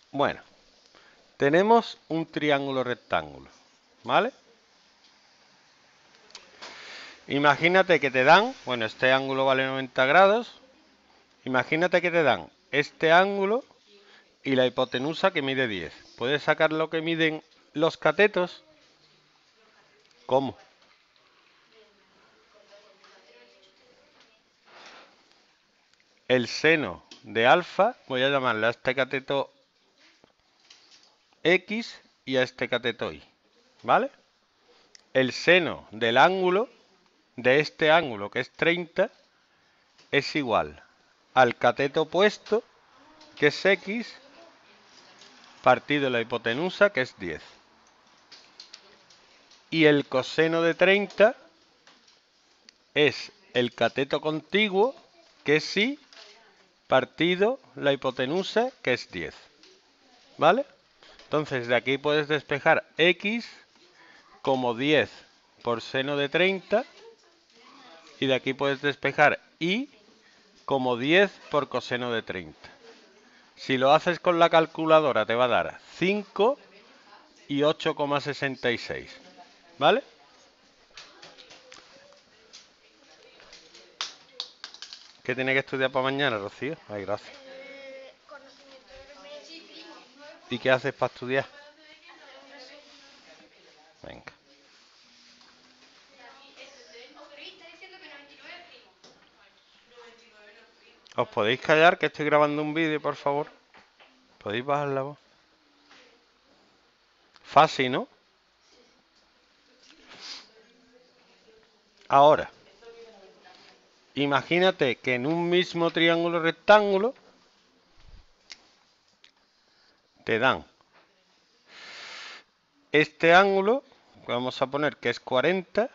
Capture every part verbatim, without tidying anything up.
Bueno, tenemos un triángulo rectángulo, ¿vale? Imagínate que te dan, bueno, este ángulo vale noventa grados. Imagínate que te dan este ángulo y la hipotenusa que mide diez. ¿Puedes sacar lo que miden los catetos? ¿Cómo? El seno de alfa, voy a llamarle a este cateto X y a este cateto Y, ¿vale? El seno del ángulo, de este ángulo que es treinta, es igual al cateto opuesto, que es X, partido la hipotenusa, que es diez. Y el coseno de treinta es el cateto contiguo, que es Y, partido la hipotenusa, que es diez. ¿Vale? Entonces de aquí puedes despejar X como diez por seno de treinta. Y de aquí puedes despejar Y como diez por coseno de treinta. Si lo haces con la calculadora te va a dar cinco y ocho coma sesenta y seis. ¿Vale? ¿Qué tiene que estudiar para mañana, Rocío? Ay, gracias. Eh, conocimiento de geometría. ¿Y qué haces para estudiar? Venga. ¿Os podéis callar que estoy grabando un vídeo, por favor? ¿Podéis bajar la voz? Fácil, ¿no? Ahora, imagínate que en un mismo triángulo rectángulo te dan este ángulo, que vamos a poner que es cuarenta,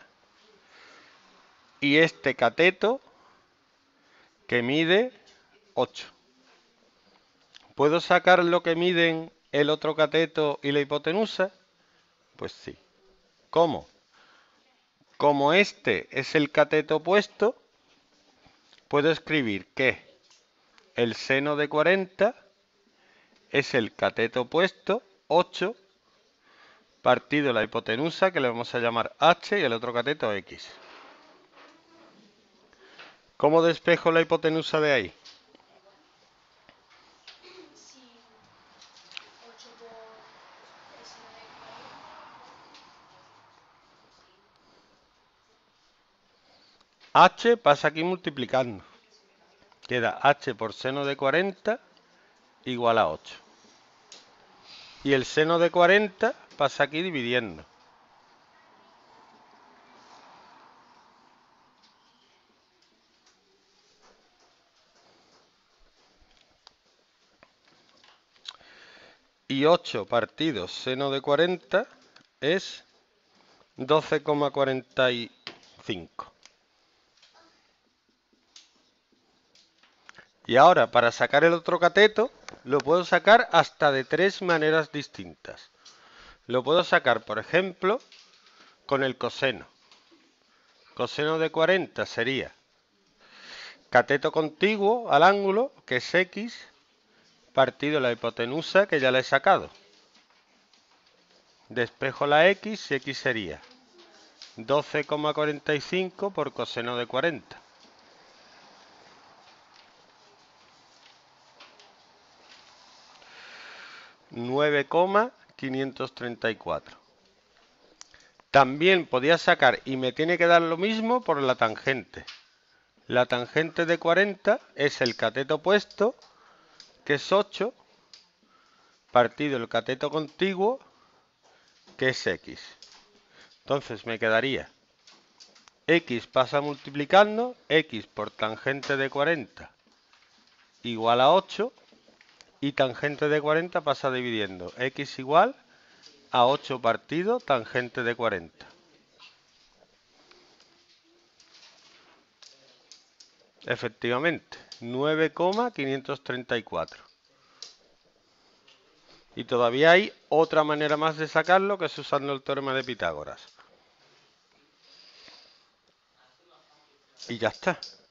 y este cateto que mide ocho. ¿Puedo sacar lo que miden el otro cateto y la hipotenusa? Pues sí. ¿Cómo? Como este es el cateto opuesto, puedo escribir que el seno de cuarenta es el cateto opuesto, ocho, partido la hipotenusa, que le vamos a llamar H, y el otro cateto X. ¿Cómo despejo la hipotenusa de ahí? Sí, ocho por el seno de cuarenta. H pasa aquí multiplicando. Queda H por seno de cuarenta igual a ocho. Y el seno de cuarenta pasa aquí dividiendo. Y ocho partido seno de cuarenta es doce coma cuarenta y cinco. Y ahora, para sacar el otro cateto, lo puedo sacar hasta de tres maneras distintas. Lo puedo sacar, por ejemplo, con el coseno. Coseno de cuarenta sería cateto contiguo al ángulo, que es X, partido la hipotenusa, que ya la he sacado. Despejo la X y X sería doce coma cuarenta y cinco por coseno de cuarenta. nueve coma quinientos treinta y cuatro. También podía sacar, y me tiene que dar lo mismo, por la tangente. La tangente de cuarenta es el cateto opuesto, que es ocho, partido el cateto contiguo, que es X. Entonces me quedaría X pasa multiplicando, X por tangente de cuarenta igual a ocho, y tangente de cuarenta pasa dividiendo, X igual a ocho partido tangente de cuarenta. Efectivamente, nueve coma quinientos treinta y cuatro. Y todavía hay otra manera más de sacarlo, que es usando el teorema de Pitágoras. Y ya está.